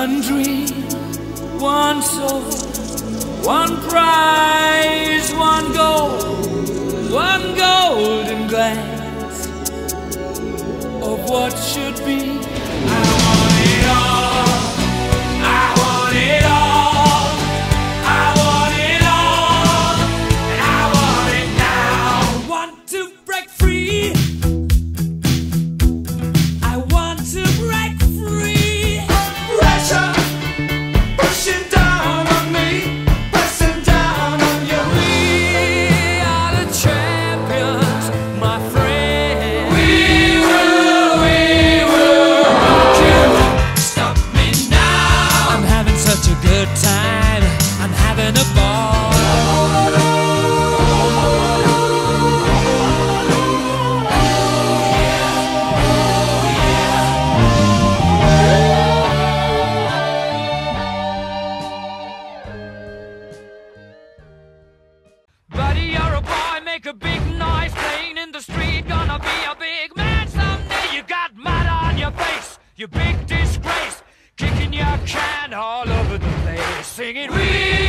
One dream, one soul, one prize, one golden glance of what should be. I want it all, I want it all, I want it all, and I want it now. I want to break free, I want to break free. Pressure pushing down on me, pressing down on you. We are the champions, my friend. We will rock you. Stop me now. I'm having such a good time, I'm having a ball. Buddy, you're a boy, make a big noise, playing in the street, gonna be a big man someday. You got mud on your face, you big disgrace, kicking your can all over the place, singing we